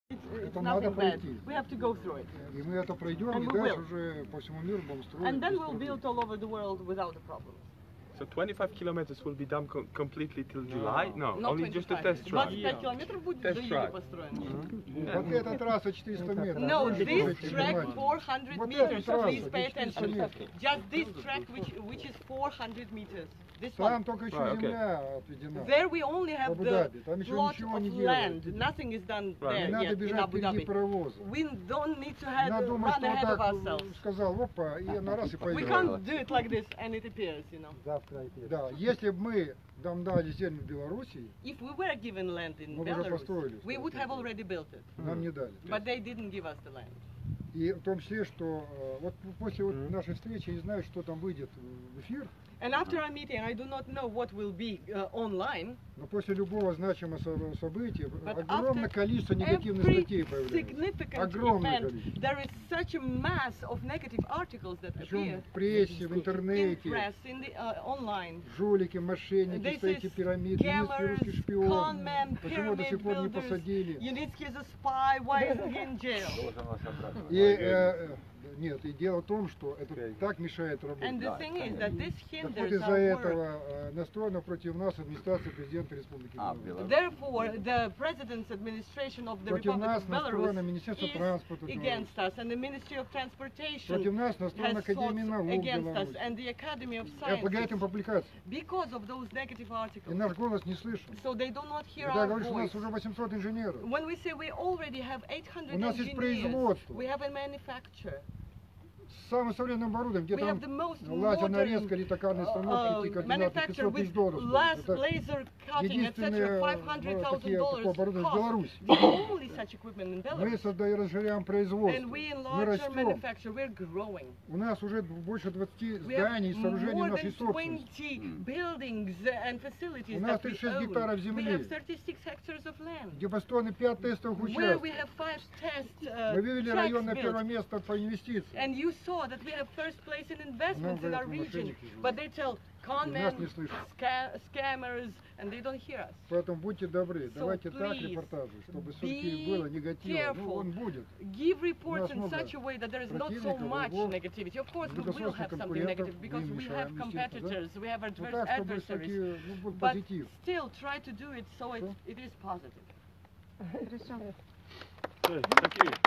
It's надо nothing bad. пройти. We have to go through it. И мы это пройдем, And и we дальше will. уже по всему миру будем строить. And then без we'll проблем. build all over the world without a problem. So 25 kilometers will be done completely till July? No, Not only just a 25. test track. 25 километров будет до Test июля track. построено. Вот эта трасса 400 метров. No, Вы же this можете track понимать. 400 Вот meters. эта трасса, Please pay 400 attention. метров. Just this track, which is 400 meters. This Там one. только еще Right, okay. земля отведена. There we only have В the Абу-Даби. Там еще plot ничего of не land. делают. Nothing is done Right. there Не надо yet in бежать Abu впереди Dhabi. паровоза. We don't need to Не надо думать, run что ahead вот of так ourselves. сказал, опа, и на раз и We пойдет. can't do it like this and it appears, you know. Да, если бы мы нам дали землю в Белоруссии, If we were given land in Мы бы уже Belarus, построили, we would have already built it. нам не дали. But they didn't give us the land. И в том числе, что вот после вот нашей встречи, не знаю, что там выйдет в эфир, And after our meeting, I do not know what will be online. но после любого значимого события But огромное after количество негативных every статей появляется. significant Огромное event, количество. there is such a mass of negative articles that Причем appear в прессе, в in интернете, press, in the online. жулики, мошенники, This что эти is пирамиды, Юницкий scammers, русский шпион. conmen, Почему до pyramid сих пор не builders. посадили? Yunitsky is a spy. Why isn't he in jail? И нет, и дело в том, что это так мешает And работе. the thing is that this Так вот hinders из-за our work. этого настроена против нас администрация президента Республики Беларусь. Therefore, the President's administration of the Против Republic нас of настроено Belarus Министерство is транспорта against us, and the Ministry of Transportation Против нас настроена has fought Академия наук against us, Беларуси. and the Academy of И отлагает им Sciences, публикации. because of those negative И articles. наш голос не слышен. So they do not hear Когда our говоришь, что у voice. нас уже 800 инженеров. When we say we already have 800 У нас есть engineers, производство. we have a manufacture. С самым современным оборудованием, где We там have the most лазерная modern резка или токарный станок, эти координаты, manufacturer 500 тысяч with долларов. laser cutting, etc. $500,000 cost. The only such equipment in Мы Belarus. создаем, расширяем производство. And we Мы enlarge our растем. manufacture. We're growing. У нас уже больше 20 We have зданий и сооружений more нашей than собственности. 20 buildings and facilities У нас that we 36 own. гектаров We земли. have 36 hectares of land. Где построены 5 тестовых Where we участков. have 5 test Мы вывели tracks район на built. первое место по инвестициям. And you saw that we have first place in investments in говорят, our region. мошенники живут. But they tell con нас men, не слышат. scammers, and they don't hear us. Поэтому будьте добры, So давайте так please, репортажи, чтобы be все-таки было негатива. Ну, careful. он будет. Give reports нас in много such a way that there is not so противников, much врагов, negativity. Of course, we will недостаточно have something конкурентов, negative because мы им we have мешаем, естественно, да? competitors, we have Ну adverse так, чтобы adversaries. такие, ну, был But позитив. still, try to do it so it is positive. Okay, thank you.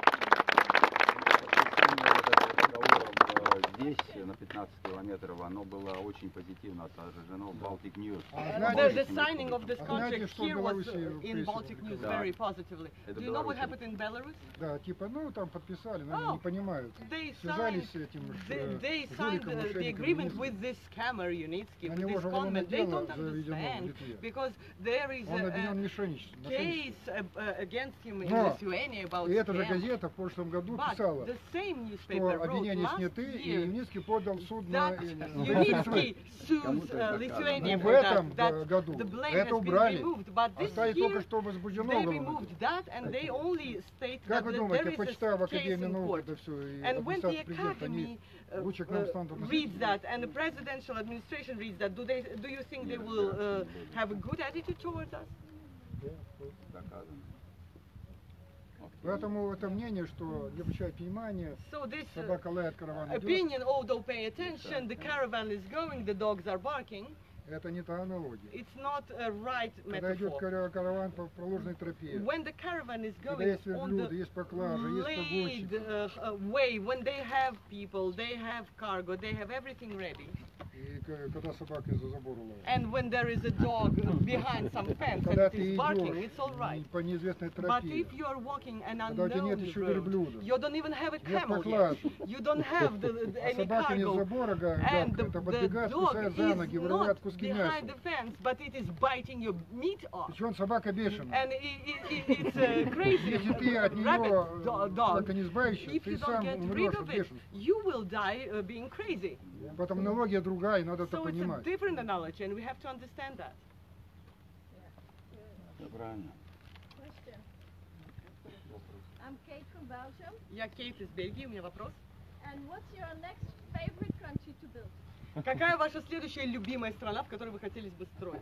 Здесь, на 15 километров, оно было очень позитивно отражено в Baltic News. The signing of this Знаете, contract что в here was Беларуси in в Baltic прессе News Да. very positively. Это Do you know what Беларусь. happened in Belarus? Да, типа, ну там подписали, но Oh, они не понимают. They Связались signed, с этим they signed жуликом, the мошенником. agreement with this scammer Unitsky, На with него this же уголовное convent. They дело don't заведено в understand Литве. because there is Он обвинен в a мошенничестве. case against him in Но Lithuania about И эта же scam. газета в прошлом году But писала, the same что newspaper wrote обвинения last сняты, и year Юницкий подал в суд на... that Unitsky sues Lithuania Ну, в for этом that, that году the blame это has been убрали. removed. But this Остались только year что возбуждено they уголовное removed дело. that and they only state Как that вы there думаете, is почитав в a case Академии in наук court. это все, и And when the администрация президента, они Academy лучше к нам станут reads относиться? that and the presidential administration reads that, do you think they will have a good attitude towards us? Доказано. Поэтому это мнение, что не обращают внимания, So this собака лает, караван идет, opinion, oh, don't pay attention, the caravan is going, the dogs are barking, это не та аналогия. it's not a right Когда идет metaphor. караван по проложенной тропе, When the caravan is когда going есть on верблюды, the есть поклажа, есть laid погонщик, way, when they have people, they have cargo, they have everything ready. и когда собака из-за забора лает. And when there is a dog behind some fence and Когда it ты is barking, идешь it's all right. по неизвестной But тропе, if you are walking an когда у тебя нет unknown еще road, верблюда, you don't even have a нет camel yet, поклажи, you don't have а any собака не с cargo, забора and гавкает, а the подбегает, dog кусает за ноги, is вырывает not куски behind мяса. the fence, but it is biting your meat off. Причем собака бешеная. And it's a crazy Если ты от нее rabbit dog. только не избавишься, If ты you don't сам get умрешь rid от of it, бешенства. you will die being crazy. Поэтому аналогия другая, и надо это So it's a понимать. different analogy, and we have to understand that. Все правильно. Question. I'm Kate from Belgium. Я Кейт из Бельгии, у меня вопрос. And what's your next favorite country to build? Какая ваша следующая любимая страна, в которой вы хотели бы строить?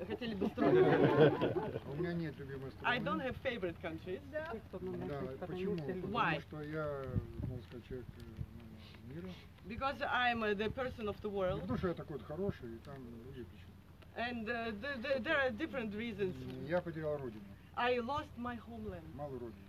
У меня нет любимой I страны. don't have favorite countries. Да, почему? Why? Потому что я, можно сказать, человек мира. Because I'm the person of the Не world, потому что я такой вот хороший, и там другие причины. and there are different reasons. Я потерял родину, I lost my homeland, малую родину.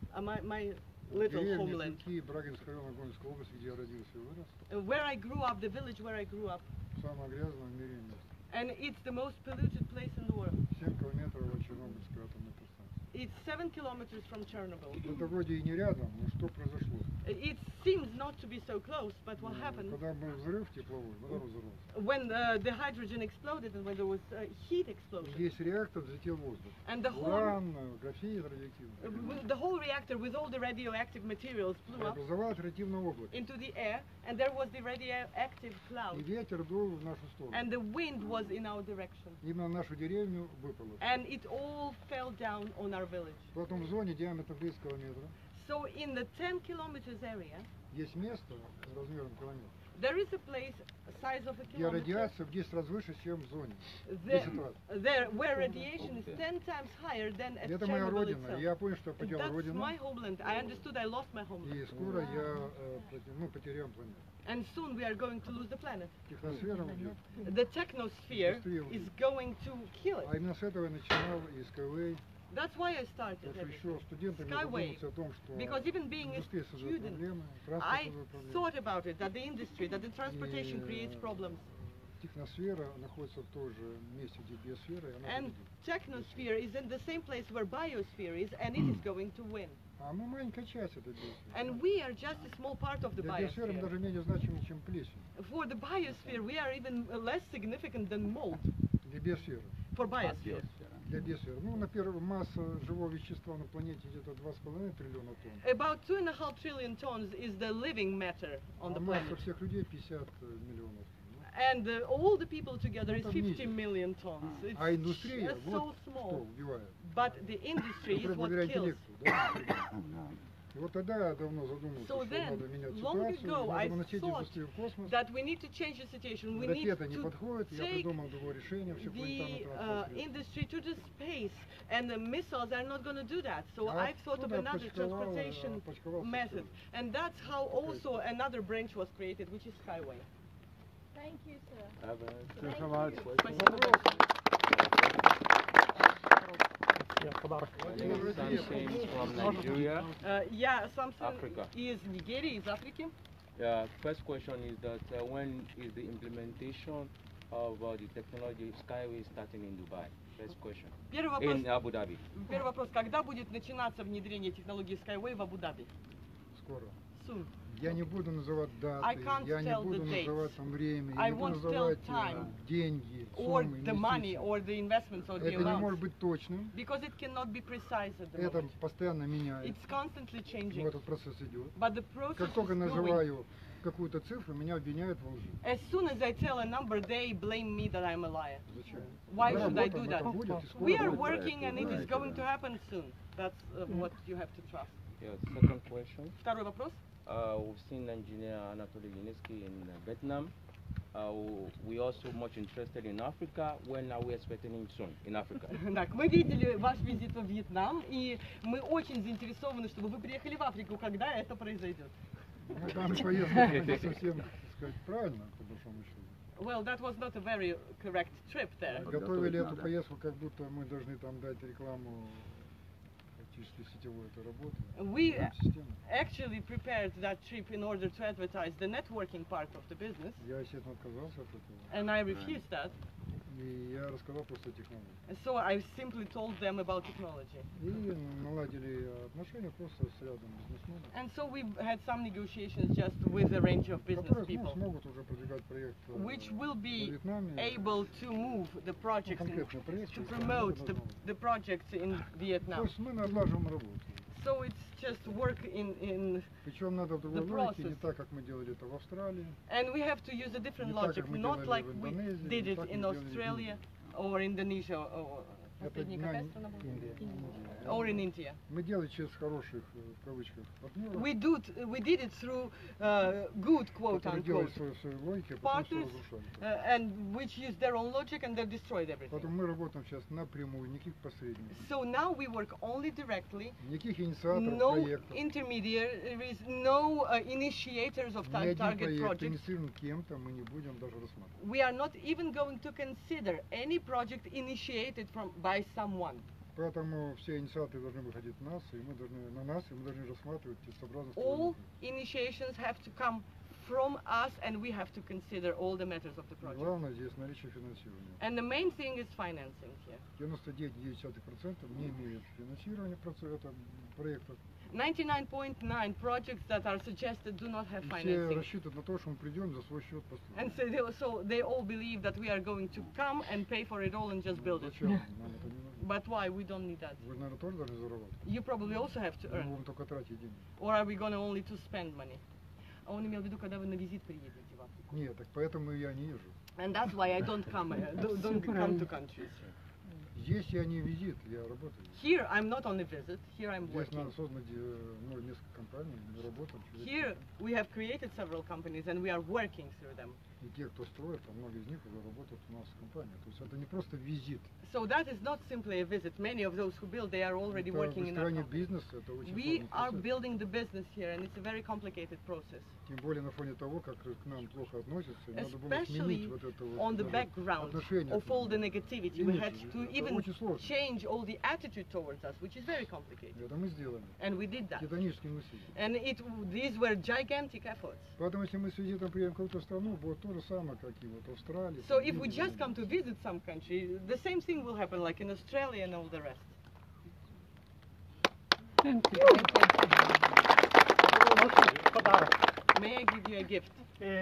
my little Деревня homeland. Пеки, Брагинского района Гомельской области, где я родился и вырос. Where I grew up, the village where I grew up, Самое грязное в мире место. and it's the most polluted place in the world. 7 километров от Чернобыльской атомной подстанции. It's 7 kilometers from Chernobyl. Это вроде и не рядом, но что произошло? It seems not to be so close, but what happened Когда был взрыв тепловой, водород взорвался. when the hydrogen exploded and when there was heat explosion, Весь реактор взлетел в воздух. and the whole Уран, графит радиоактивный. the whole reactor with all the radioactive materials blew up Образовалось радиоактивное облако. into the air, and there was the radioactive И cloud, ветер дул в нашу сторону. and the wind was in our direction, Именно на нашу деревню выпало. and it all fell down on our village. Потом в зоне диаметром 10 километров So in the 10 kilometers area, есть место размером километр, there is a place size of a где kilometer радиация в 10 раз выше, чем в зоне. there, 10 раз. where radiation is 10 times higher than at Это моя Chernobyl родина. itself. Я понял, что я And потерял that's родину, my homeland. I understood I lost my homeland. и скоро я потеряем планету. And soon we are going to lose the planet. Техносфера уйдет. The technosphere is going to kill А it. именно с этого я начинал и Skyway. That's why I started Потому что everything. еще студентами Skyway. задумался о том, что Because even being a индустрия создает student, проблемы, I транспорт создает проблемы. thought about it, that the industry, that the transportation И, creates problems. Техносфера находится в том же месте, где биосфера, и она And победит. technosphere is in the same place where biosphere is, and it is going to win. А мы маленькая часть этой биосферы. And we are just a small part of the Для биосферы мы biosphere. даже менее значимы, чем плесень. For the biosphere, we are even less significant than mold Для биосферы. for biosphere. Для биосферы. Ну, например, масса живого вещества на планете где-то 2,5 триллиона тонн. About 2.5 trillion tons is the living matter on А the масса planet. всех людей 50 миллионов. And all the people together is Это 50 мизер. million tons. It's А индустрия, so вот что small. убивает. But the industry is Например, what благодаря kills. интеллекту. Да? И вот тогда я давно задумался, So что then, надо менять long ситуацию, ago, I надо уносить thought индустрию в космос. That we need to change the situation. We need Ракета не to подходит, я take придумал другое решение, все планетарный the транспорт. industry to the space, and the missiles are not going to do that. So А I've thought of оттуда another transportation почковался method, всё. and that's how also another branch was created, which is Skyway. Thank you, sir. Thank you so much. My name is Samson from Nigeria. Я Самсон Africa. из Нигерии, из Африки. First question is that when is the implementation of the technology Skyway starting in Dubai? First question. Первый вопрос. In Abu Dhabi. Первый вопрос. Когда будет начинаться внедрение технологии Skyway в Абу-Даби? Скоро. Soon. Я не буду называть I даты, can't я не tell the буду dates. называть там время, I я не буду won't tell называть time. деньги, Or суммы, the money, инвестиции. or the investments, or the Это не может amounts. быть точным, Because it cannot be precise at the это moment. постоянно меняется, It's constantly но changing. этот процесс идет. But the process Как is только going. называю какую-то цифру, меня обвиняют во лжи. As soon as I tell a number, they blame me that I'm a liar. Зачем? Why Мы should I работаем, do that? это будет, и скоро We are будет. working and it is going to happen soon. That's what you have to trust. Yes. Second question. Второй вопрос. We've seen engineer Anatoly Yuninsky in Vietnam. We also much interested in Africa. When are we expecting him soon in Africa? Так, мы видели ваш визит во Вьетнам, и мы очень заинтересованы, чтобы вы приехали в Африку, когда это произойдет. Ну, там поездка не совсем, так сказать, правильно, по большому счету. Well, that was not a very correct trip there. Готовили эту поездку, как будто мы должны там дать рекламу практически сетевой этой работы. We Системы. actually prepared that trip in order to advertise the networking part of the business, Я, естественно, отказался от этого. and I refused that. И я рассказал просто о технологии. And so I simply told them about technology. И наладили отношения просто с рядом бизнесменов, And so we had some negotiations just with a range of business которые people, смогут уже продвигать проект which will в be Вьетнаме. able to move the projects, Конкретный проект. to promote the projects in То Vietnam. есть мы налаживаем работу. So it's just work in Причем надо в другой The логике, не process. так, как мы делали это в Австралии. and we have to use a different Не так, logic, как мы not делали like в we Индонезии, did не it так, как in мы делали в Australia Индии. or Indonesia or Последняя на- какая страна была? Индия. Or in India. Мы делали через хороших, в кавычках, партнеров, We did it through good quote которые unquote делают свою логику, а потом все partners, разрушают. and which use their own logic and they've destroyed everything. Поэтому мы работаем сейчас напрямую, никаких посредников, So now we work only directly, никаких инициаторов no проектов. intermediaries, no initiators of Ни один target проект, projects. инициирован кем-то, мы не будем даже рассматривать. We are not even going to consider any project initiated by someone. Поэтому все инициаторы должны выходить на нас, и мы должны рассматривать целесообразность. All initiations have to come from us and we have to consider all the matters of the project. Главное здесь наличие финансирования. And the main thing is financing here. 99,9% не имеют финансирования проектов. 99.9 projects that are suggested do not have И все financing. рассчитывают на то, что мы придем за свой счет построим. And so they all believe that we are going to come and pay for it all and just build it. Зачем? Нам это не нужно. But why? We don't need that. Вы, наверное, тоже должны зарабатывать. You probably also have to Мы earn. будем только тратить деньги. Or are we going to only to spend money? А он имел в виду, когда вы на визит приедете в Африку. Нет, так поэтому я не езжу. And that's why I don't come to countries. Здесь я не визит, я работаю. Here I'm not on a visit, here I'm Здесь working. надо создать несколько компаний, мы работаем. Here we have created several companies and we are working through them. И те, кто строит, там многие из них уже работают у нас в компании. То есть это не просто визит. So that is not simply a visit. Many of those who build, they are already Это working in our выстроение company. бизнеса, это очень We сложный are процесс. building the business here and it's a very complicated process. Тем более на фоне того, как к нам плохо относятся, и надо было сменить Especially вот это вот on the даже background отношение of к all the нам. negativity. We had Имидж, to это even очень сложно. change all the attitude towards us, which is very complicated. Это мы сделали. And we did that. Титанические усилия. And these were gigantic efforts. Поэтому если мы с визитом приедем в какую-то страну, будет то же самое, как и вот Австралия. So там, if we Индия. just come to visit some country, the same thing will happen like in Australia and all the rest. Подарок. May I give you a gift?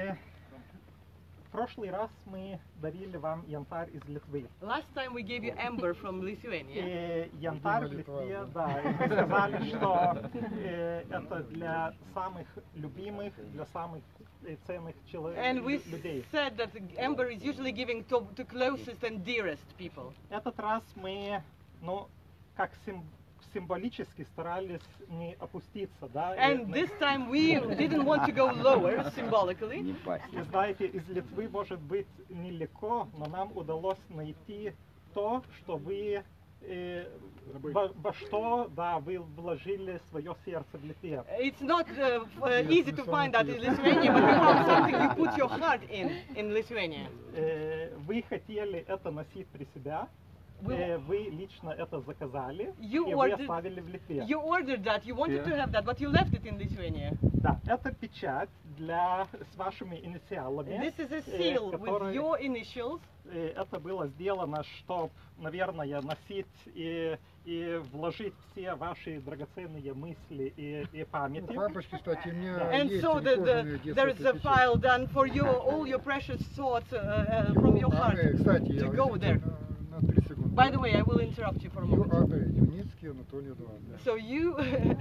В прошлый раз мы дарили вам янтарь из Литвы. Last time we gave you amber from Lithuania. Янтарь в Литве, да, и мы сказали, что это для самых любимых, для самых ценных And we людей. said that amber is usually giving to closest and dearest people. Этот раз мы, ну, как символически старались не опуститься, да. And this time we didn't want to go lower symbolically. Не пасть. И знаете, из Литвы может быть нелегко, но нам удалось найти то, что вы во что, да, вы вложили свое сердце в Литве. It's not easy to find that in Lithuania, but you found something you put your heart in Lithuania. Вы хотели это носить при себя, Вы- вы лично это заказали, You и вы ordered- оставили в Литве. You ordered that, you wanted to have that, but you left it in Lithuania. Да, это печать с вашими инициалами. This is a seal with которая- your initials. Это было сделано, чтобы, наверное, носить и вложить все ваши драгоценные мысли и памяти. Папочки, кстати, у меня And есть so кожаные there is детские a печати. file done for all your precious thoughts from your heart Кстати, я to go there. на 3 секунды. By the way, I will interrupt you for a moment. Юницкий Анатолий Эдуардович. So you,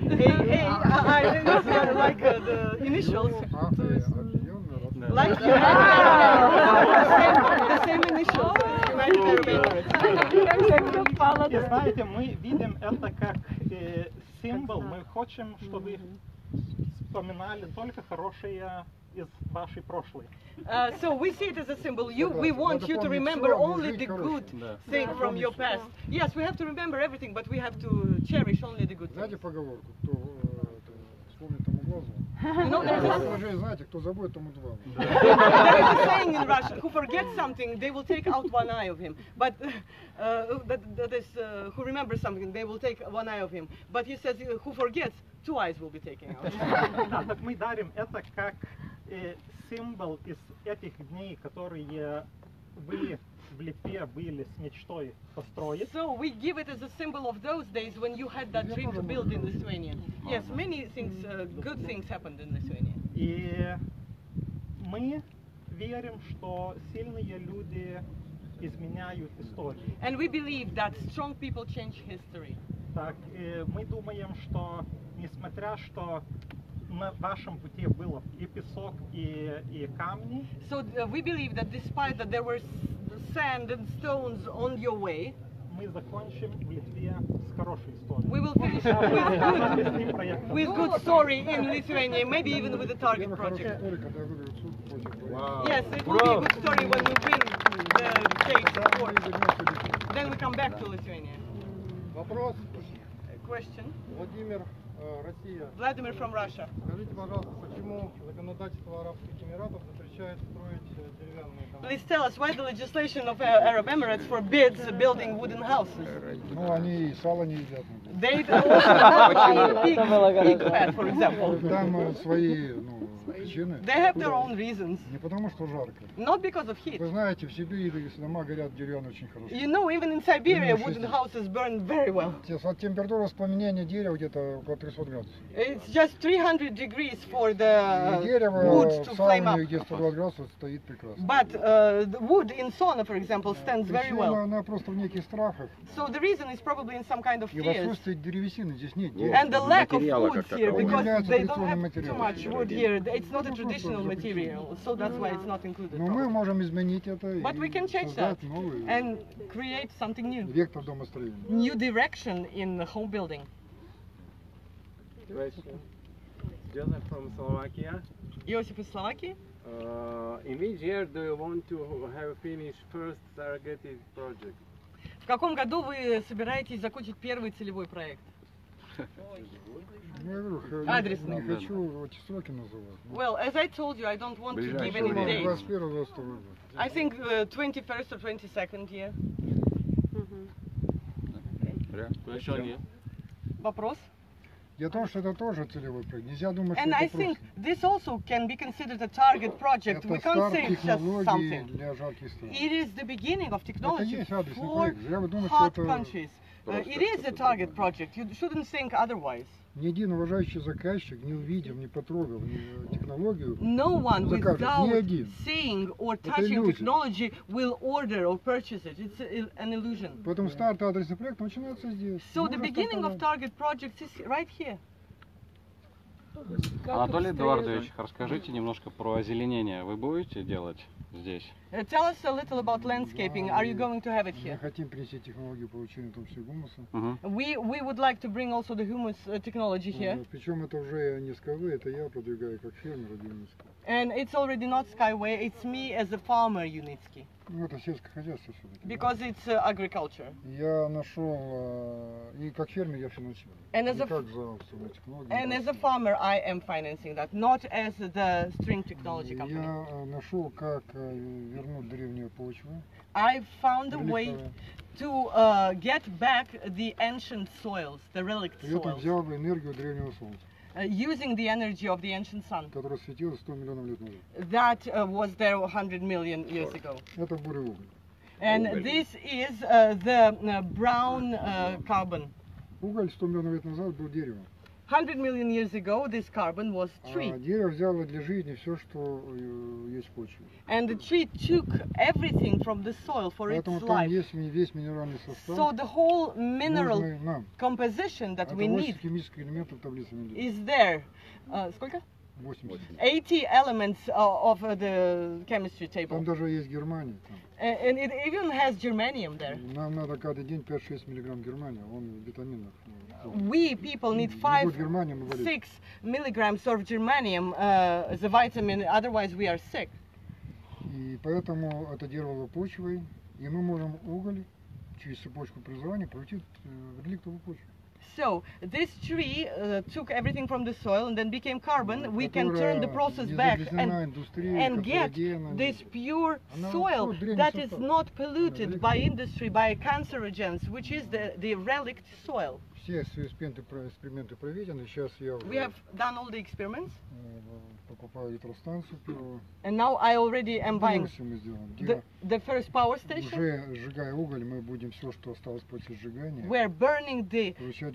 like the initials, like you had the same initials, И знаете, мы видим это как символ. Мы хотим, чтобы вы вспоминали только хорошее из вашей прошлой. So we see it as a symbol. We want you to remember only the good thing from your past. Yes, we have to remember everything, but we have to cherish only the good Знаете things. поговорку, кто вспомнит, тому глазу? You know, Вы знаете, кто забудет, тому два. there is a saying in Russian, who forgets something, they will take out one eye of him. But that is, who remembers something, they will take one eye of him. But he says, who forgets, 2 eyes will be taken out. Да, так мы дарим это как символ из этих дней, которые вы в Литве были с мечтой построить. So we give it as a symbol of those days when you had that dream to build in Lithuania. Yes, many things, good things happened in Lithuania. И мы верим, что сильные люди изменяют историю. And we believe that strong people change history. Так, мы думаем, что несмотря что на вашем пути было и песок, и камни, So we believe that despite that there were sand and stones on your way, мы закончим в Литве с хорошей историей. We will finish with С проектом. good story in Lithuania, maybe even with a target Первая хорошая project. история, когда выиграют суд против Yes, it will be a good story when we win the case in court. Then we come back to Lithuania. Вопрос. Question. Владимир, Россия. Vladimir from Russia. Скажите, пожалуйста, почему законодательство Арабских Эмиратов запрещает строить деревянные дома? Please tell us why the legislation of Arab Emirates forbids building wooden houses. Ну, они и сало не едят. They also pig fat, for example. Там свои причины. They have their own reasons, Не потому, что жарко. not because of heat. Вы знаете, в Сибири дома горят деревянные очень хорошо. You know, even in Siberia, wooden houses burn very well. Температура воспламенения дерева где-то около 300 градусов. It's just 300 degrees for И the дерево wood в to flame сауне, up. где 120 градусов, стоит прекрасно. But the wood in sauna, for example, stands very Причина, well. она просто в неких страхах. So the reason is probably in some kind of И в fears. отсутствии древесины здесь нет дерева. And the lack of Материала wood как here, такового. because Является they don't традиционным have too материалом. much wood here. It's not a traditional material, so that's why it's not included. Но мы можем изменить это But we can и change that создать новый and create something new. вектор домостроения. New direction in the home building. Question. Joseph from Slovakia. Josip из Slovakia. In which year do you want to have finished first targeted project? В каком году вы собираетесь закончить первый целевой проект? Ну, я говорю, Адрес. не хочу эти сроки называть. Well, as I told you, I don't want to give Ближайшее any время. dates. 21-22 год. I think 21st or 22nd year. Вопрос? Дело в том, что это тоже целевой проект. Нельзя думать, And что I это think просто. this also can be considered a target project. We Это can't старт say it's just технологий something. для жарких стран. It is the beginning of Это technology есть адресный for проект. Зря вы думаете, hot что это countries. It is a target project. You shouldn't think otherwise. ни один уважающий заказчик, не увидев, не потрогав ни технологию, No one закажет. Ни without один. seeing or Это touching иллюзия. technology will order or purchase it. It's an illusion. Поэтому старт адресный проект начинается здесь. So the Можно beginning of стартовать. target projects is right here. Анатолий Эдуардович, расскажите немножко про озеленение. Вы будете делать здесь? Tell us a little about landscaping. Are you going to have it Мы here? хотим принести технологию получения в том числе гумуса. We would like to bring also the humus technology here. Причем это уже не Skyway, это я продвигаю как фермер Юницкий. And it's already not Skyway, it's me as a farmer Unitsky. Ну, это сельское хозяйство все-таки. Because it's agriculture. Я нашел, и как фермер я финансирую. And as Не a как за аукционные технологии. And as a farmer, I am financing that, not as the string technology company. Я нашел, как вернуть древнюю почву. I found a way реликтовые. to get back the ancient soils, the relict При этом soils, взял энергию древнего солнца, using the energy of the ancient sun которое светило 100 миллионов лет назад. that was there 100 million years ago. Это бурый уголь. And this is the brown carbon. Уголь 100 миллионов лет назад был деревом. 100 million years ago, this carbon was tree. А дерево взяло для жизни все, что есть в почве. And the tree took everything from the soil for its Поэтому там life. есть весь минеральный состав. So the whole mineral нужный нам. composition that Это we 8 need химических элементов таблицы Менделеева. is there. Сколько? 80. 80 elements of the chemistry table. Там даже есть Германия. Там. And it even has germanium there. Нам надо каждый день 5-6 миллиграмм германия, он в витаминах. We people need Не будет Германия, мы болеем. 5-6 milligrams of germanium as a vitamin, otherwise we are sick. И поэтому это дерево почвой, и мы можем уголь через цепочку преобразования превратить в реликтовую почву. So this tree took everything from the soil and then became carbon. We can turn the process back and get this pure soil that is not polluted by industry, by cancerogens, which is the relict soil. Все эксперименты проведены. Сейчас я We have done all the experiments, покупаю электростанцию первую. and now I already am buying Все мы сделаем. the first power station. Уже сжигая уголь, мы будем все, что осталось после сжигания, We're burning the получать гумус.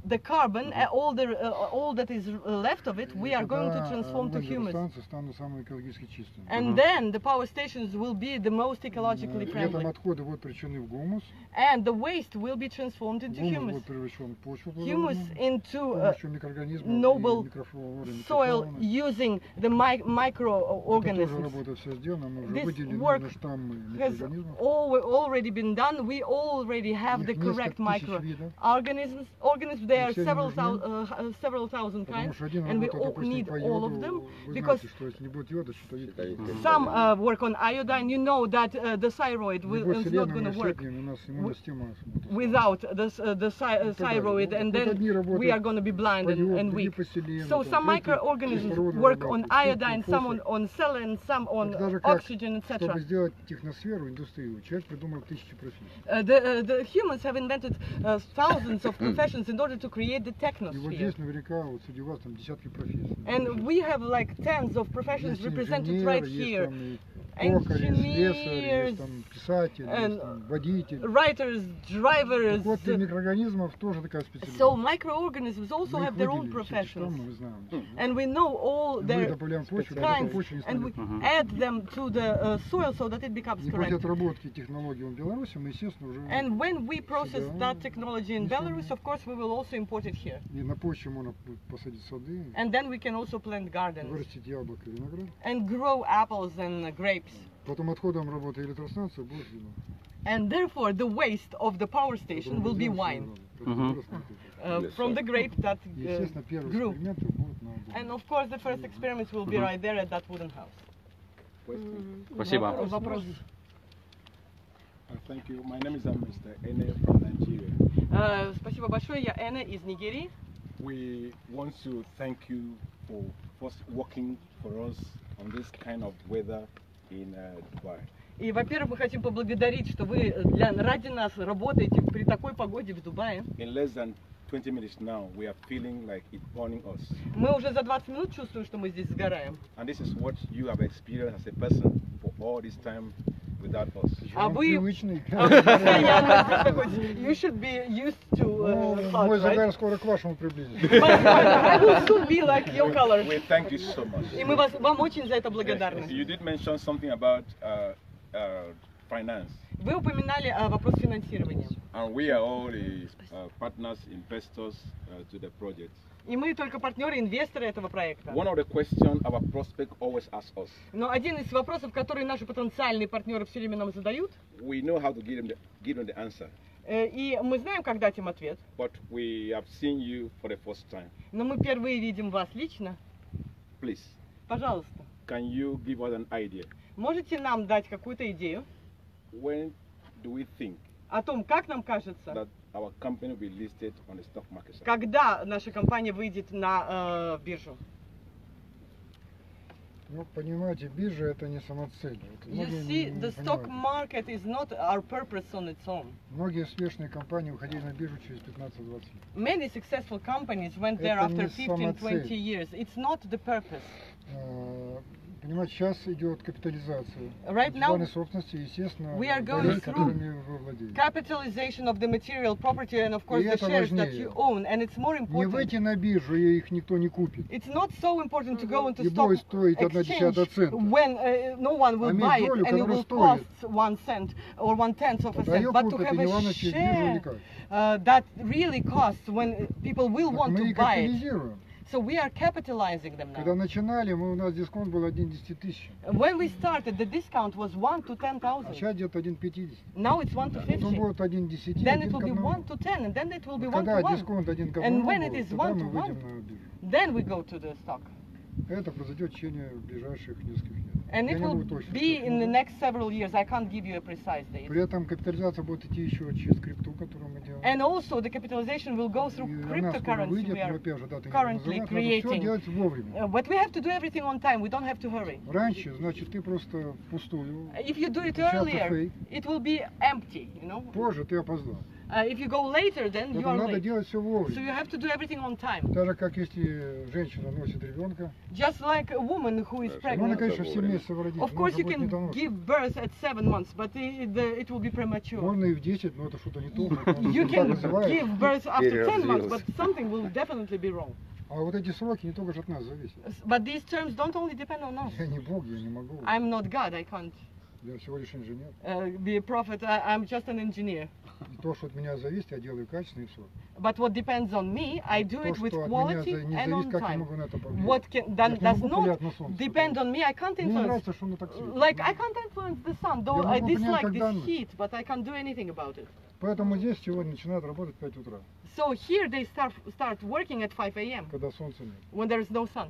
the carbon, all that is left of it, we are going to transform to humus. Станции станут самыми экологически чистыми. And then the power stations will be the most ecologically При этом friendly. отходы будут превращены в гумус. And the waste will be transformed into Гумус humus. будет превращен в почву Humus плодородную, с into помощью микроорганизмов noble и микрофлоры, soil микрофауны. using the Это тоже microorganisms. работа все сделана, мы уже This выделили work нужные штаммы has микроорганизмов. already been done. We already have the Их несколько correct тысяч видов. microorganisms. There are все они several thousand Потому kinds, что один and we работает, all допустим, need по all of йоду. them Вы because знаете, что если не будет йода, щитовидка будет. some work on iodine. You know that the thyroid Любой is not селеном going мы to work щепнем, у нас иммунная система будет устала. without the thyroid, and Вот then одни we are работают going to be blind по йоду, and другие weak. по селену, So там, some третьи microorganisms кислородом work on работают, iodine, третьи some фосфор. on selenium, some on Это даже как, oxygen, чтобы etc. сделать техносферу, индустрию, человек придумал тысячи профессий. The humans have invented thousands of professions in order to create the И вот technosphere. здесь наверняка вот среди вас там десятки профессий. And we have like tens of professions Есть represented инженер, right есть here. там и токарь, есть слесарь, Engineers есть там писатель, and есть там водитель. Writers, drivers. Так вот, и микроорганизмов тоже такая специальность. So microorganisms also Мы их have their own выделили, все эти штаммы professions. мы знаем. And we know all И мы their добавляем почву, для того, kinds, чтобы почва не and we станет. add them to the soil so that it becomes И после correct. отработки технологий в Беларуси мы, естественно, уже And when we process сюда that technology in Belarus, of course, we will also import it here. и на почве можно посадить сады, And then we can also plant gardens вырастить яблоко и виноград. and grow apples and grapes. Потом отходом работы электростанции будет вино. And therefore, the waste of the power station will be wine from the grape that Естественно, первые grew. эксперименты будут на And of course, the first experiments will be right there at that wooden house. Спасибо. Вопрос. Thank you. My name is Mr. Ene from Nigeria. Спасибо большое. Я Эне из Нигерии. We want to thank you for first working for us on this kind of weather in Dubai. И, во-первых, мы хотим поблагодарить, что вы ради нас работаете при такой погоде в Дубае. In less than 20 minutes now, we are feeling like it's burning us. Мы уже за 20 минут чувствуем, что мы здесь сгораем. And this is what you have experienced as a person for all this time without us. А вы привычный. You should be used to hot, Мой right? загар скоро к вашему приблизится. I will soon be like your color. We thank you so much. И мы вам очень за это благодарны. You did mention something about finance. Вы упоминали вопрос финансирования. And we are all the partners, investors to the project. И мы только партнеры, инвесторы этого проекта. One of the questions our prospect always asks us. Но один из вопросов, которые наши потенциальные партнеры все время нам задают, We know how to give them the answer. И мы знаем, как дать им ответ. But we have seen you for the first time. Но мы впервые видим вас лично. Please, Пожалуйста, can you give us an idea? можете нам дать какую-то идею When do we think о том, как нам кажется, that our company will be listed on the stock market? когда наша компания выйдет на биржу? Ну, понимаете, биржа это не самоцель. Это You многие see, не the stock понимают. market is not our purpose on its own. Многие успешные компании уходили на биржу через 15-20 лет. Many successful companies went there Это after не 15-20 самоцель. years. It's not the purpose. Понимаете, сейчас идет капитализация Right now, интеллектуальной собственности, естественно, we are going долей, through которыми вы владеете. capitalization of the material property and of course И the это shares that важнее. you own, and it's more Не important. выйти на биржу, и их никто не купит. It's not so important to go into И stock будет стоить exchange 0,1 цента. when no one will иметь buy it долю, and it которая will стоит. cost 1 cent or 1/10 of a Тогда cent, ее but to купят, have и не a важно, через биржу или share как. that really costs when people will Так want мы to и buy it. капитализируем. So we are capitalizing them Когда now. начинали, у нас дисконт был 1,10 тысяч. When we started, the discount was 1 to А 10,000. сейчас где-то 1,50. Now it's 1 to Потом 50. будет 1,10, Then 1 it will к be 1. 1 to 10, and then it will be 1 Когда to 1. дисконт 1 к And 1, when it is тогда 1 мы to выйдем 1, на биржу. then we go to the stock. Это произойдет в течение ближайших нескольких лет. And Я it не will могу точно be сказать, in the но next several years. I can't give you a precise date. При этом капитализация будет идти еще через крипту, которую мы делаем. And also the capitalization will go through И она скоро cryptocurrency выйдет, we но are опять же даты не currently называть, надо все creating. делать вовремя. But we have to do everything on time. We don't have to hurry. Раньше, значит, ты просто впустую. If you do it Сейчас это earlier, фейк. it will be empty, you know. Позже ты опоздал. If you go later, then you Поэтому are надо late. делать все So вовремя. you have to do everything on time. Так же, как если женщина носит ребенка, Just like a woman who is ну, она, pregnant. конечно, в 7 месяцев родит, Of но course, уже you будет can недоношена. give birth at 7 months, but it will be premature. Можно и в 10, но это что-то не то. поэтому You так can развивается. give birth after 10 months, but something will definitely be wrong. А вот эти сроки не только же от нас зависят. But these terms don't only depend on us. Я не Бог, я не могу. I'm not God, I can't Я всего лишь инженер. be a prophet, I'm just an engineer. И то, что от меня зависит, я делаю качественно и все. But what depends on me, I do То, it with что от меня quality не and зависит, on как я time. могу на это повлиять. What Я does не могу not повлиять на солнце. depend on me, I can't Мне не influence. нравится, что оно так светит. Like, I can't influence the sun, though Я I могу принять dislike как this данность. heat, but I can't do anything about it. Поэтому здесь сегодня начинают работать в 5 утра, So here they start working at 5 a.m. когда солнца нет. when there is no sun.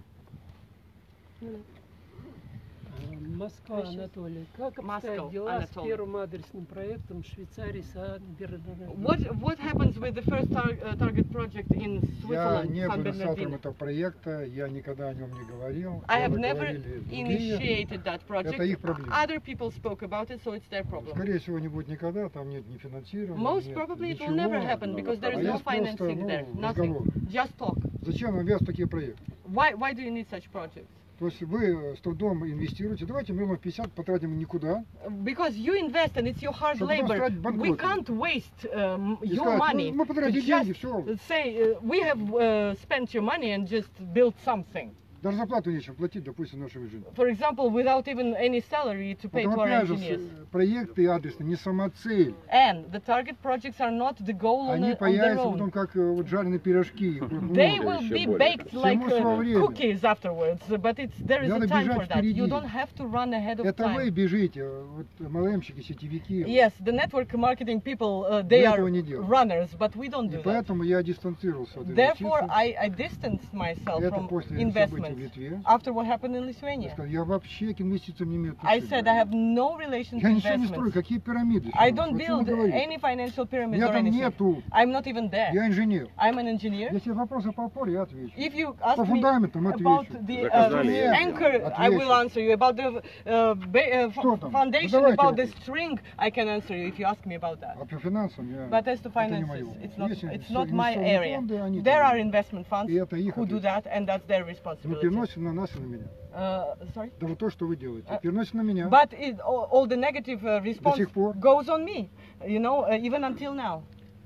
Москва, Анатолий. Как Moscow, обстоят дела с Anatoly. первым адресным проектом Швейцарии Сан-Бернардино? What happens with the first target project in Я Switzerland, не San был инициатором Bernardino? этого проекта, я никогда о нем не говорил. I have Это never говорили другие. initiated that project. Это их проблема. Other people spoke about it, so it's their problem. Скорее всего, не будет никогда, там нет ни финансирования, Most нет probably it will ничего. never happen because there is А no есть просто, financing there, nothing. разговор. Just talk. Зачем вам вязать такие проекты? Why do you need such projects? То есть вы с трудом инвестируете, давайте миллионов 50 потратим никуда. Because you invest and it's your hard Чтобы потом labor. стать We банкротами. can't waste И your сказать, money. мы потратили to деньги, just все. say we have spent your money and just built something. Даже зарплату нечем платить, допустим, нашим инженерам. For example, without even any salary to pay to Поэтому our опять же, engineers. проекты адресные не самоцель. And the target projects are not the goal on Они their появятся own. потом как вот жареные пирожки. They will be baked like Всему свое время. cookies afterwards, but there is Надо a time бежать for that. You впереди. don't have to run ahead of Это вы time. бежите, вот МЛМщики, сетевики. Yes, the network marketing people, they этого are не делают. runners, but we don't И do that. поэтому я дистанцировался от Therefore, инвестиций. I distanced myself Это from после событий в investments Литве. after what happened in Lithuania. Я сказал, я вообще к инвестициям не имею I отношения. said I have no relation to Я ничего не строю, investments. какие пирамиды? I финансовые? don't О чем вы build говорите? any financial pyramids Меня or там anything. нету. I'm not even there. Я инженер. I'm an engineer. Если вопросы по опоре, я отвечу. If you По ask me фундаментам about отвечу. the Нет, anchor, I will отвечу. answer you. About the Что там? foundation, Давайте about the вопрос. string, I can answer you if you ask me about that. А по финансам я... But as to это не finances, моё. it's Есть not my инвестиционные area. фонды, они There там are investment funds И это их who do that, and that's their Мы responsibility. переносим на нас и на меня. Sorry? Да вот то, что вы делаете. Переносим на меня. But all the negative response сих пор. goes on me, you know, even until now.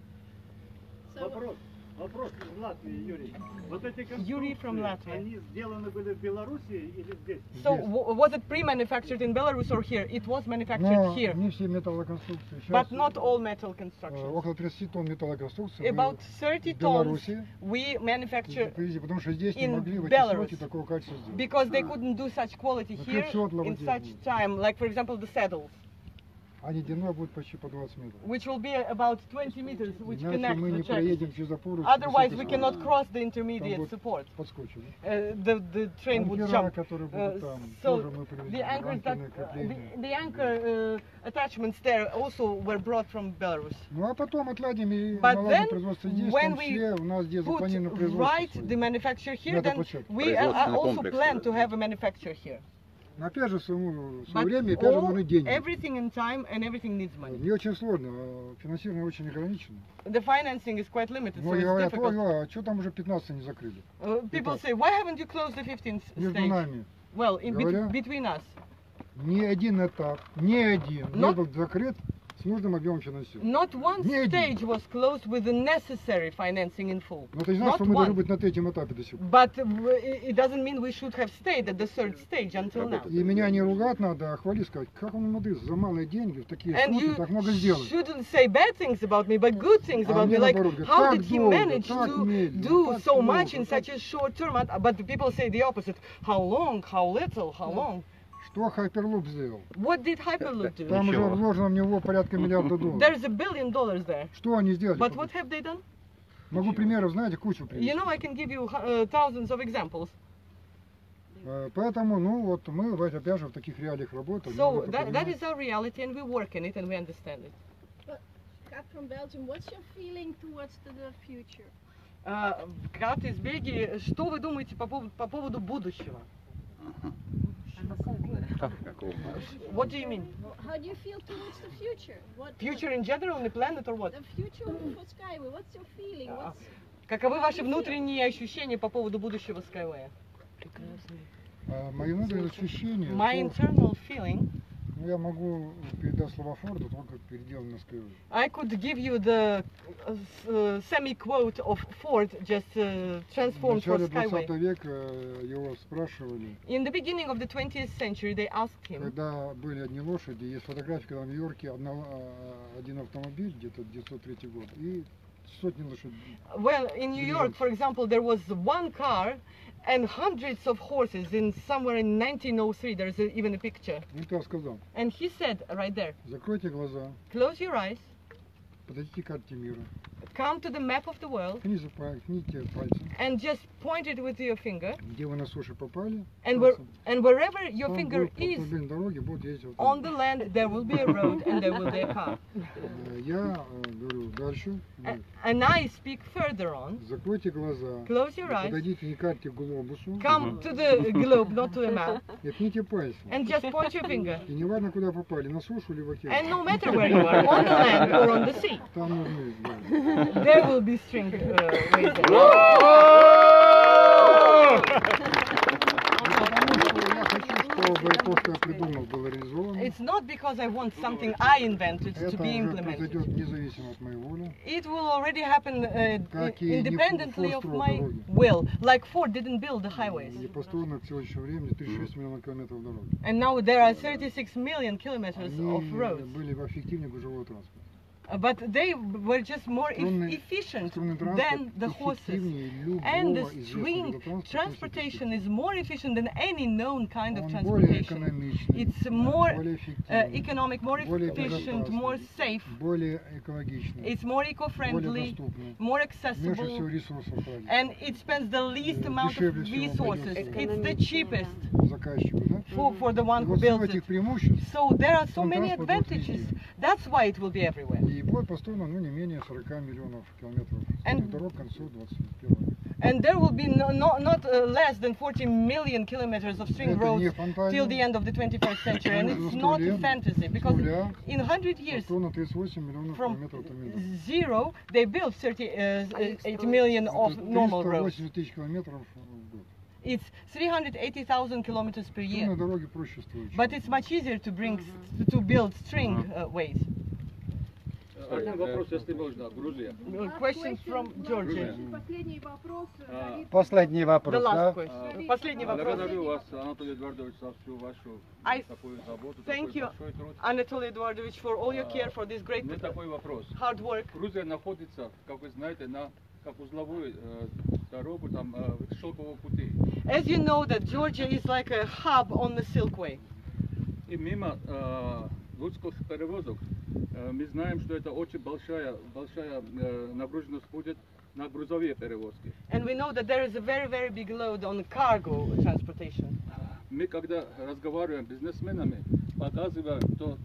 Вопрос из Латвии, Юрий. Вот эти Юрий from конструкции, Latvia. они сделаны были в Беларуси или здесь? So was it pre-manufactured in Belarus or here? It was manufactured Но here, не все металлоконструкции. but Сейчас not all metal constructions. около 30 тонн металлоконструкций About в 30 tons Беларуси we manufacture привезли, потому что здесь не in могли в эти Belarus. сроки такого качества сделать. because they couldn't do such quality Вот here это всё in such time. Like for example the saddles, Они длиной будут почти по 20 метров. which will be about 20 meters, which Иначе connect мы the не tracks. проедем через опору. Otherwise, we высокой cannot скоростью. cross the Там intermediate будут support. подскочили. The train would Анкера, jump. которые будут там, So тоже мы привезли. the anchors that анкерные крепления. the anchor attachments there also were brought from Belarus. Ну а потом отладим и But наладим then, производство здесь, в when том числе у нас здесь Put запланировано right производство. the manufacture here, Надо then площадку. we also plan to have a manufacturer here. Но опять же, в свое But время, опять же, нужны деньги. everything in time and everything needs money. Не очень сложно, финансирование очень ограничено. The financing is quite limited, so Многие it's говорят, difficult. ой, а что там уже 15 не закрыли? People say, why haven't you closed the 15th Между stage? нами. Well, in Говоря, between us. Ни один этап, ни один не Not- был закрыт с нужным объемом финансирования. Not one Ни один. stage was closed with the necessary financing in full. Но это не значит, Not что мы должны one. быть на третьем этапе до сих пор. But it doesn't mean we should have stayed at the third stage until now. И меня не ругать надо, а хвалить, сказать, как он молодец, за малые деньги в такие And сроки you так много сделать. shouldn't say bad things about me, but good things А about мне me. Like, наоборот говорят, how так did he долго, manage так to медленно, do так so плохо, much in так- such a short term? But the people say the opposite. How long, how little, how long? Что Hyperloop сделал? What did Hyperloop do? Там уже вложено в него порядка миллиарда долларов. There's $1 billion there. Что они сделали? But what have they done? Могу примеров, знаете, кучу You привести. know, I can give you thousands of examples. Поэтому, ну вот мы опять же в таких реалиях работаем. So надо это that понимать. is our reality, and we work in it, and we understand it. But Kat from Belgium, what's your feeling towards the future? Кат из Бельгии, что вы думаете по поводу будущего? What do you mean? How do you feel towards the future? What Future in general on the planet or what? the future for Skyway? What's your feeling? What's Каковы ваши внутренние ощущения по поводу будущего Skyway? Мои внутренние ощущения, My internal feeling, ну, я могу передать слова Форда только переделанные на Skyway. I could give you the semi-quote of Ford just В transformed for начале 20 Skyway. века его спрашивали, In the beginning of the 20th century, they asked him, когда были одни лошади, есть фотография, когда в Нью-Йорке один автомобиль, где-то 903 год, и сотни лошадей. well, in New York, for example, there was one car and hundreds of horses in somewhere in 1903. There's even a picture. Он так сказал, And he said right there, закройте глаза, close your eyes, подойдите к карте мира, come to the map of the world, ткните пальцем, and just point it with your finger. где вы на суше попали, And, пальцем, and wherever your там finger будут по is автомобильной дороге, будут ездить on автомобили. the land, there will be a road and there will be a car. Я говорю дальше, And I speak further on. закройте глаза, Close your eyes. подойдите не к карте, к глобусу, Come to the globe, not to the map, и ткните пальцем. and just point your finger. И не важно, куда попали, на сушу или в океан. And no matter where you are, on the land or on the sea, Там нужны, да. there will be string ways there. Я хочу, чтобы то, что я придумал, было реализовано. It's not because I want something I invented to Это be уже implemented. произойдет независимо от моей воли. It will already happen Как и independently не of Ford my строил дороги. will. Like Ford didn't build the highways. И построено к сегодняшнему времени 36 миллионов километров дорог. And now there are 36 million kilometers Они of roads. были эффективнее гужевого транспорта. But they were just more efficient than the horses. And the string transportation is more efficient than any known kind of transportation. It's more economic, more efficient, more safe. Более экологичный, It's more более eco-friendly, доступный, more меньше всего accessible, ресурсов тратит. and it spends the least amount of Дешевле всего resources. обойдется. It's the cheapest Заказчику, да? for the one И who вот всего builds этих it. преимуществ, So there are so он many транспорт будет advantages. везде. That's why it will be everywhere. И будет построено, ну, не менее 40 миллионов километров And- дорог к концу 21 века. And there will be not less than 40 million kilometers of string Это не roads фантазия. till the end of the 21st century. And За it's 100 not лет fantasy, because нуля in 100 years, построено 38 миллионов from километров автомобилей. zero, they built 38 million of normal roads. 380 тысяч километров в год. It's 380,000 kilometers per На year. дороге проще строить. But it's much easier to to build string ways. Один вопрос, если можно. Грузия. Question from Georgia. Последний вопрос. Последний The вопрос, last да? question. Последний вопрос. Благодарю вас, Анатолий Эдуардович, за всю вашу I такую заботу, Thank такой you, большой труд. Anatoly Eduardovich, for all your care for this great У меня такой вопрос. hard work. Грузия находится, как вы знаете, на как узловую дорогу там шелкового пути. As you know, that Georgia is like a hub on the Silk Way. И мимо людских перевозок мы знаем, что это очень большая нагруженность будет на грузовые перевозки. And we know that there is a very, very big load on cargo transportation. Мы когда разговариваем с бизнесменами, показываем то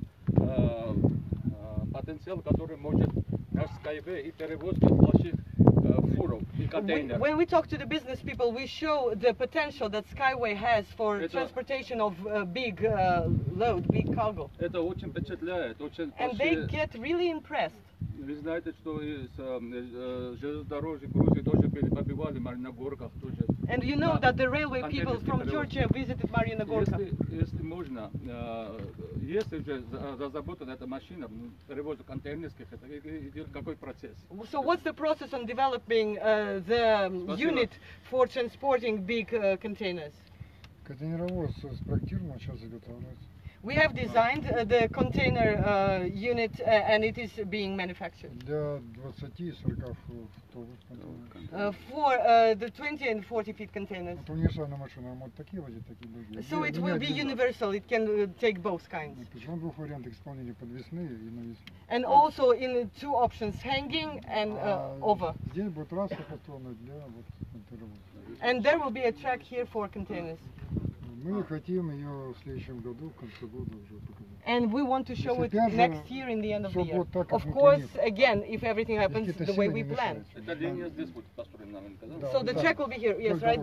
потенциал, который может наш Skyway и перевозки больших фуров и контейнеров. When we talk to the business people, we show the potential that Skyway has for Это- transportation of big load, big cargo. Это очень впечатляет, очень And they большие. get really impressed. Вы знаете, что из железнодорожья Грузии тоже побывали на горках тоже. And you know that the railway people контейнерские from перевозки. Georgia visited Marina Gorka. Если можно, если уже разработана эта машина, перевозок контейнерских, это идет какой процесс? So what's the process on developing the Спасибо. unit for transporting big containers? Контейнеровоз спроектирован, сейчас изготавливается. We have designed the container unit and it is being manufactured. Для 20-40 футовых контейнеров. For the 20 and 40 feet containers. Это универсальная машина, она может такие возить, такие другие. So it will be universal, it can take both kinds. Причем двух вариантов исполнения: подвесные и навесные. And also in two options, hanging and over. Здесь будет трасса построена для вот контейнеровоза. And there will be a track here for containers. Мы хотим ее в следующем году, к концу года уже показать. And we want to show it Если опять же next year in the end of the всё year. будет так, как Of мы course, планируем. again, if everything happens Если это the way сильно we не planned. мешает. Эта линия здесь будет построена, наверное, да? So the track will be here, yes, right there.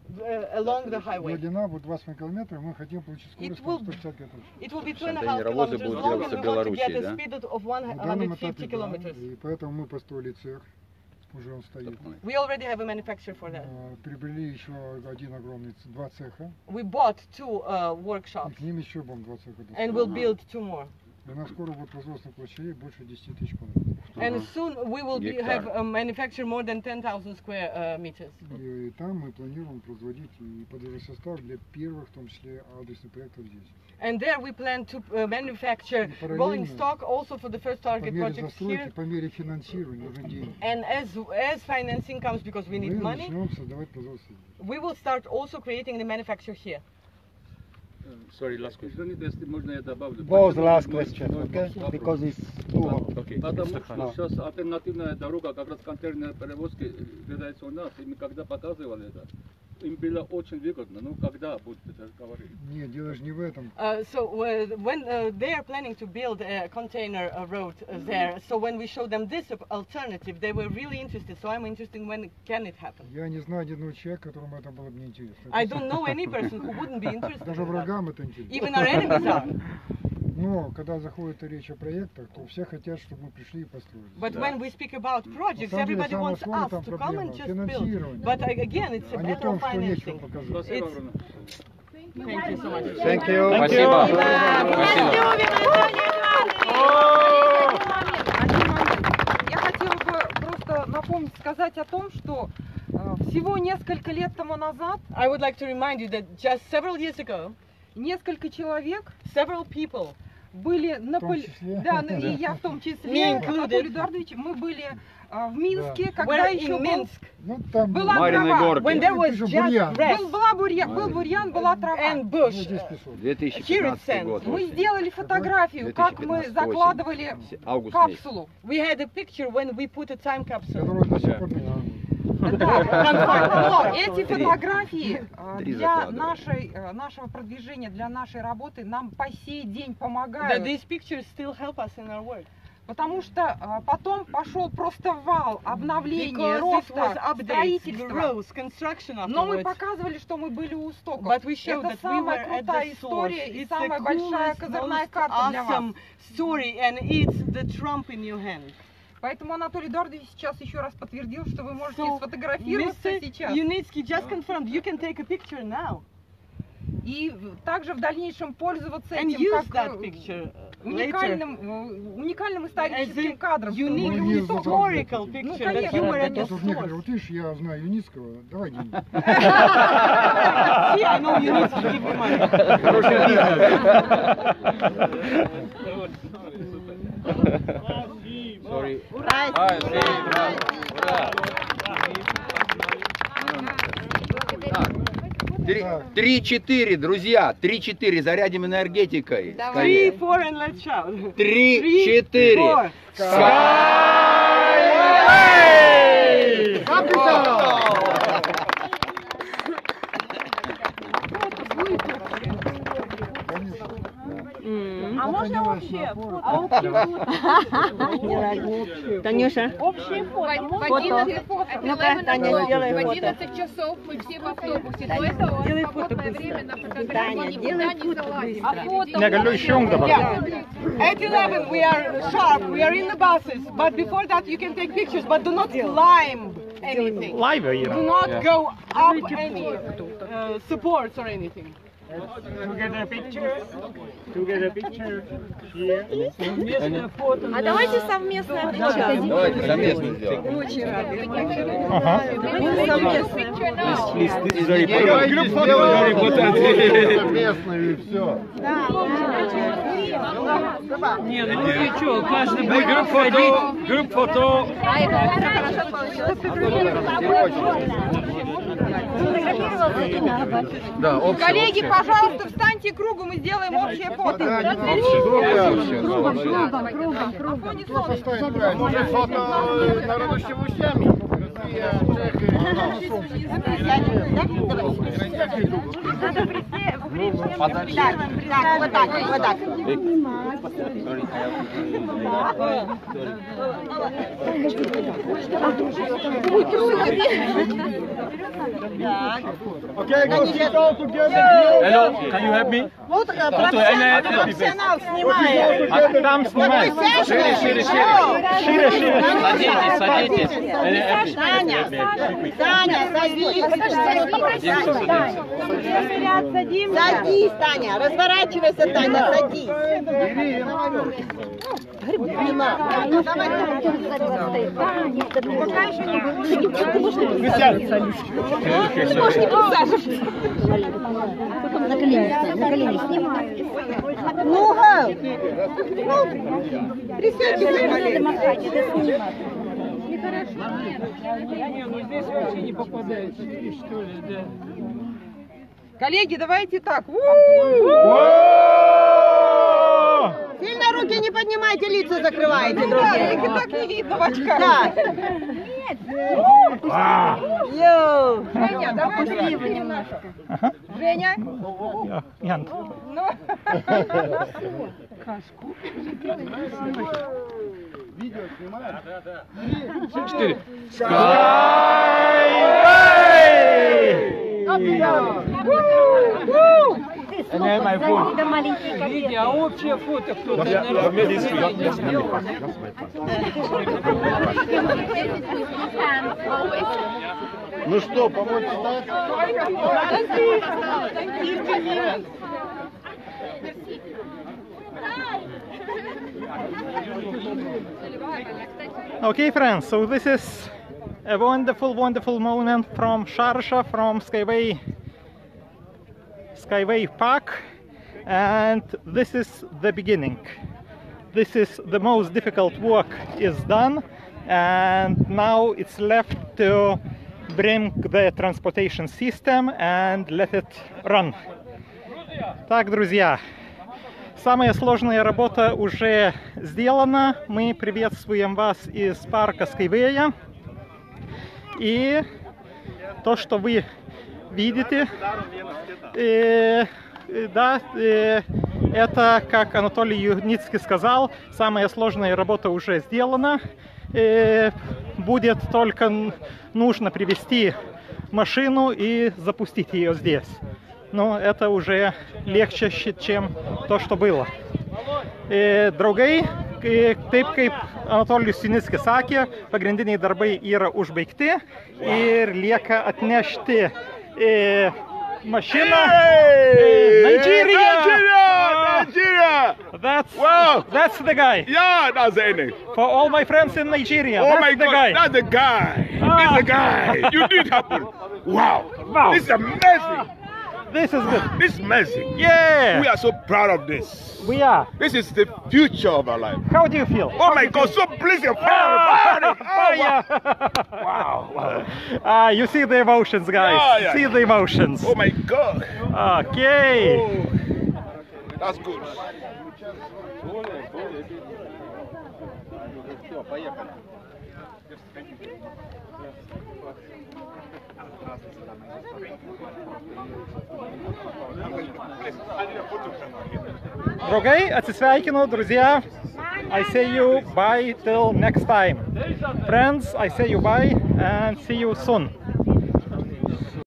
along the highway. Ее длина будет 2,5 километра, мы хотим получить скорость 160 км. It will be 2.5 kilometers long, and we want to get a speed of На данном 150 этапе, да, kilometers. и поэтому мы построили цех, уже он стоит. We already have a manufacturer for that. Приобрели еще один огромный, два цеха. We bought 2 workshops, И к ним еще будем 2 цеха. and we'll build 2 more. У нас скоро будет производственных площадей больше 10 тысяч квадратов. And soon we will have manufacture more than 10,000 square meters. И там мы планируем производить и подвижный состав для первых, в том числе, адресных проектов здесь. And there we plan to manufacture rolling stock also for the first По target мере projects застройки, here. по мере финансирования нужны деньги. And as financing comes, because we need Мы money, начнем создавать производство. we will start also creating the manufacture here. Sorry, last question. Извините, если можно я добавлю. Both last question, okay? Because it's too long. Потому что сейчас альтернативная дорога, как раз контейнерные перевозки, является у нас, и мы когда показывали это, им было очень выгодно. Ну, когда будет это говорить? Нет, дело же не в этом. So when they are planning to build a container road there, so when we show them this alternative, they were really interested. So I'm interested when can it happen. Я не знаю ни одного человека, которому это было бы неинтересно. I don't know any person who wouldn't be interested. Даже врагам это интересно. Even our enemies are. Но когда заходит речь о проектах, то все хотят, чтобы мы пришли и построили. But when we speak about projects, everybody wants us to come and just build. But again, it's a matter of financing. Thank you so much. Thank you. Спасибо. Я хотела бы просто напомнить, сказать о том, что всего несколько лет тому назад I would like to remind you that just several years ago, несколько человек, several people, были на да, и я в том числе, Анатолий Эдуардович, мы были в Минске, когда еще был, была трава, был бурьян, была трава. Мы сделали фотографию, как мы закладывали капсулу. We had a picture when we put a time capsule. Да, эти фотографии для нашего продвижения, для нашей работы нам по сей день помогают. These pictures still help us in our work. Потому что потом пошел просто вал обновления, роста, строительства. Но мы показывали, что мы были у истоков. Это самая крутая история и самая большая козырная карта для вас. Поэтому Анатолий Эдуардович сейчас еще раз подтвердил, что вы можете сфотографироваться сейчас. Юницкий just confirmed you can take a picture now. И также в дальнейшем пользоваться And этим как уникальным историческим кадром. Unique historical picture that you were at the Тут некоторые, вот видишь, я знаю Юницкого, давай деньги. See, I know Юницкий, give me money. Sorry. Ура! Ура! 3-4, друзья, 3-4, зарядим энергетикой. 3, 4 and let's shout. 3, 4. А можно вообще фото? Танюша. Общее фото. В 11 часов мы все в автобусе. До этого свободное время на фотографии никуда не залазим. А фото... At 11 we are sharp, we are in the buses, but before that you can take pictures, but do not climb anything. Do not go up any supports or anything. Together picture. Together picture. Here. Совместное фото. А давайте совместное отвечаем. Давайте совместно сделаем. Очень рады. Совместно и все. Не, ну ты что, каждый будет ходить. Групп фото. Да, общее. Коллеги, пожалуйста, встаньте кругом и сделаем общее фото. Może foto narodowościami. Так, вот так. Okay, go sit down together. Hello, can you help me? Профессионал снимает. Там снимай. Шире. Садитесь. Таня, садись, Таня, разворачивайся, Таня, садись. На колени снимай. Ну-ка, присядьте, Ну здесь вообще не попадается, что ли, да. Коллеги, давайте так. Сильно руки не поднимайте, лица закрывайте. Да, их и так не видно в очках. Да. Йоу. Женя, давай влево немножко. Женя? Ян. Видео снимаешь? Да. 4. Видите, а общее фото кто-то Ну что, помочь встать? Okay, friends, so this is a wonderful moment from Sharjah, from Skyway Park, and this is the beginning. This is the most difficult work is done, and now it's left to bring the transportation system and let it run. Так, друзья, самая сложная работа уже сделана. Мы приветствуем вас из парка Skyway. И то, что вы видите, это, как Анатолий Юдницкий сказал, самая сложная работа уже сделана. Будет только нужно привести машину и запустить ее здесь. Но это уже легче, чем то, что было. Draugai, taip kaip Anatolijus Junickas sakė, pagrindiniai darbai yra užbaigti ir lieka atnešti mašiną. Nigeria! That's the guy. Yeah, that's it. For all my friends in Nigeria, Oh that's my the God, guy. that's the guy. This is the guy. You did happen. Wow. This is amazing. This is good. This is amazing. Yeah. We are so proud of this. We are. This is the future of our life. How do you feel? Oh my God, so pleased and proud. Wow. You see the emotions, guys. Yeah. See the emotions. Oh my God. Okay. Oh, that's good. Draugai, atsisveikinu, друзья. I say you bye till next time. Friends, I say you bye and see you soon.